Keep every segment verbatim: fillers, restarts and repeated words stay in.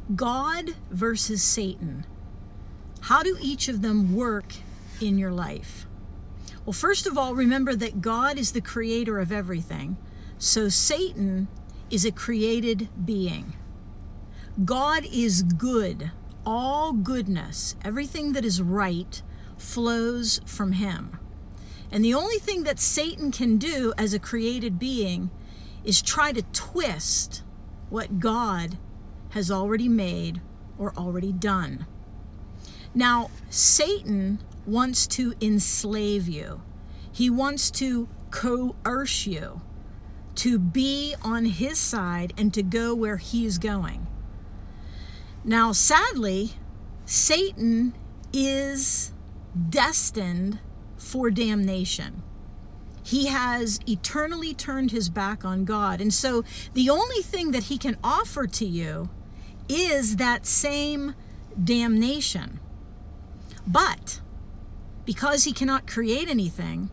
God versus Satan. How do each of them work in your life? Well, first of all, remember that God is the creator of everything. So Satan is a created being. God is good. All goodness, everything that is right, flows from him. And the only thing that Satan can do as a created being is try to twist what God has already made or already done. Now, Satan wants to enslave you. He wants to coerce you to be on his side and to go where he's going. Now, sadly, Satan is destined for damnation. He has eternally turned his back on God. And so the only thing that he can offer to you is that same damnation. But because he cannot create anything,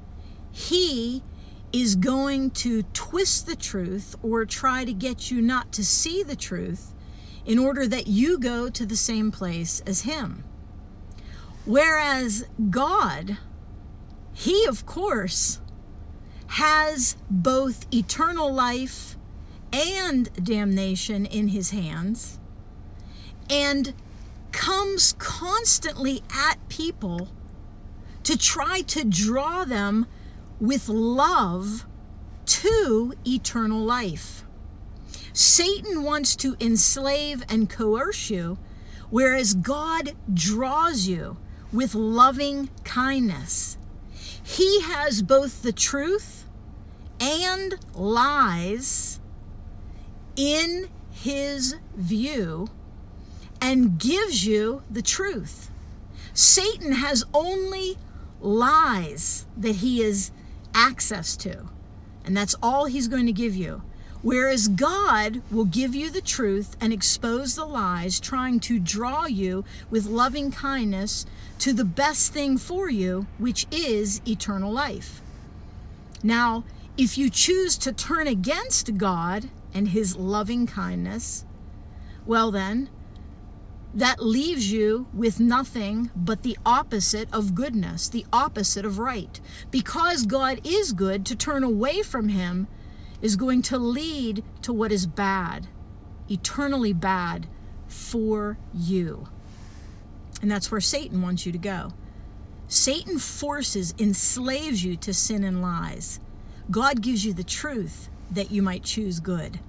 he is going to twist the truth or try to get you not to see the truth in order that you go to the same place as him. Whereas God, he of course has both eternal life and damnation in his hands, and comes constantly at people to try to draw them with love to eternal life. Satan wants to enslave and coerce you, whereas God draws you with loving kindness. He has both the truth and lies in his view and gives you the truth. Satan has only lies that he has access to, and that's all he's going to give you. Whereas God will give you the truth and expose the lies, trying to draw you with loving kindness to the best thing for you, which is eternal life. Now, if you choose to turn against God and his loving kindness, well then, that leaves you with nothing but the opposite of goodness, the opposite of right. Because God is good, to turn away from him is going to lead to what is bad, eternally bad for you. And that's where Satan wants you to go. Satan forces, enslaves you to sin and lies. God gives you the truth that you might choose good.